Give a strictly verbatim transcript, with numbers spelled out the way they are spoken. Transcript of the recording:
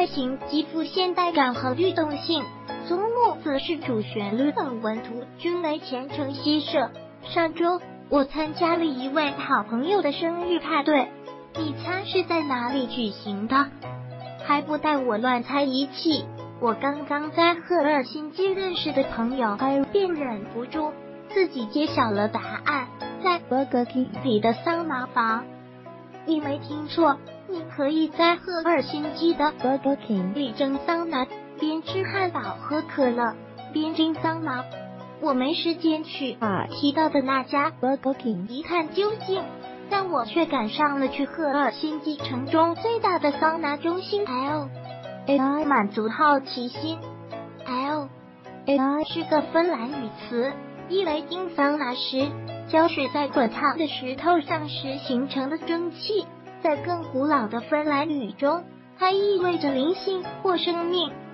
外形极富现代感和律动性，苏木则是主旋律等文图均为虔诚西设。上周我参加了一位好朋友的生日派对，你猜是在哪里举行的？还不带我乱猜一气。我刚刚在赫尔辛基认识的朋友便忍不住自己揭晓了答案，在 Burger King 里的桑拿房。你没听错，你可以在赫尔辛基的 Burger King 里蒸桑拿，边吃汉堡喝可乐边蒸桑拿。我没时间去把提到的那家 Burger King 一探究竟，但我却赶上了去赫尔辛基城中最大的桑拿中心 L L 满足好奇心。 L L 是个芬兰语词，意为经桑拿时胶水在滚烫的石头上时形成的蒸汽。在更古老的芬兰语中，它意味着灵性或生命。